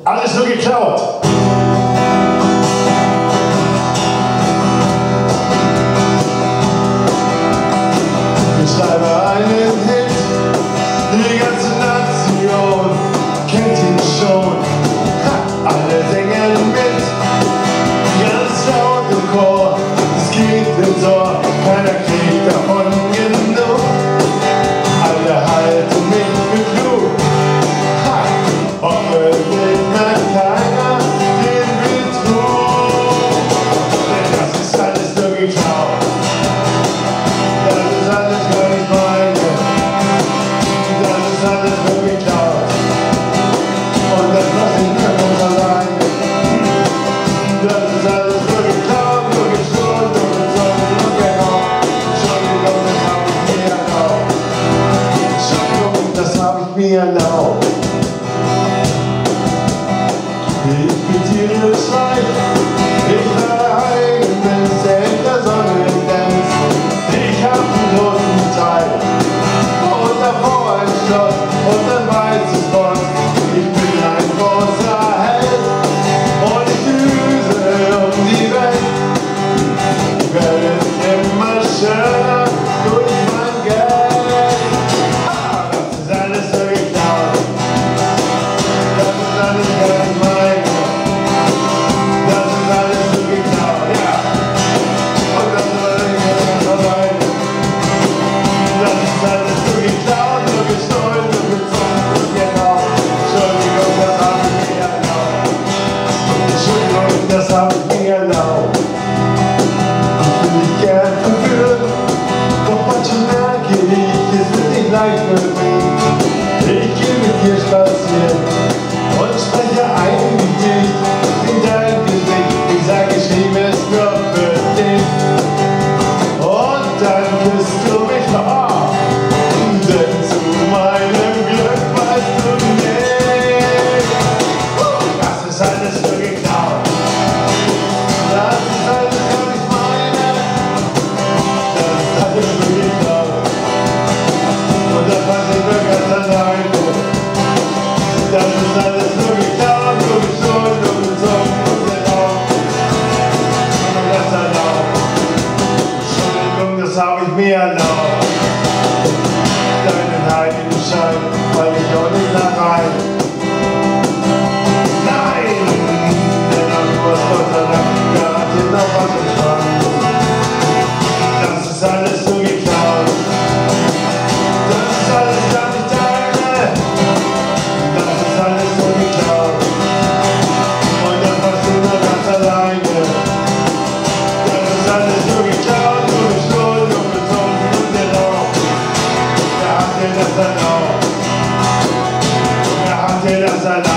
Alles nur geklaut. Ich schreibe einen Hit, die ganze Nation kennt ihn schon. Ha, alle singen mit, ganz laut im Chor, es geht ins Ohr, keiner kriegt davon genug. Alle halten mich für klug, ha, hoffentlich merkt keiner den Betrug. Denn das ist alles nur geklaut. Das ist alles gar nicht meine. Das ist alles nur geklaut. Und das lass ich mir ganz alleine. Das ist alles nur geklaut, nur gestohlen, nur gezogen, nur geraubt. Entschuldigung, das hab ich mir erlaubt. Entschuldigung, das hab ich mir erlaubt. Ich bin tierisch reich. Ich war eigenes, der Sonne glänzt. Ich hab einen großen Teil und davor ein Schloss und ein weißes Boss. Ich bin ein großer Held und ich düse um die Welt. Ich werde immer schöner durch mein Geld. Ah, das ist alles so geklaut. Das ist alles gar nicht meine. Das ist alles so geklaut, ja. Und das ist alles gar nicht alleine. Das ist alles nur geklaut, nur gestohlen, nur gezogen, nur geraubt. Entschuldigung, das hab ich mir erlaubt. Entschuldigung, das hab ich mir erlaubt. Ich will dich gern verführen, doch manchmal merke ich, es ist nicht leicht für mich. Ich geh mit dir spazieren und spreche ein Gedicht in dein Gesicht. Ich sag, ich liebe es nur für dich. Und dann küsst du mich noch, denn zu meinem Glück weißt du nicht. Das ist alles nur geklaut. Das ist alles gar nicht meine. Das ist alles nur geklaut. Und das weiß ich nur ganz alleine. Das ist alles nur geklaut, nur gestohlen, nur gezogen, nur geraubt. Und das erlaubt. Entschuldigung, das hab ich mir erlaubt. Deinen heiligen Schein fall ich auch nicht mehr rein. Nein, denn du hast Gott sei Dank garantiert noch was im Schrank. Das ist alles nur geklaut. Das ist alles gar nicht deine. Das ist alles nur geklaut. Und das machst du nur ganz alleine. Das ist alles nur geklaut, nur gestohlen, nur bezogen, nur geraubt. Wer hat dir das erlaubt? Wer hat dir das erlaubt?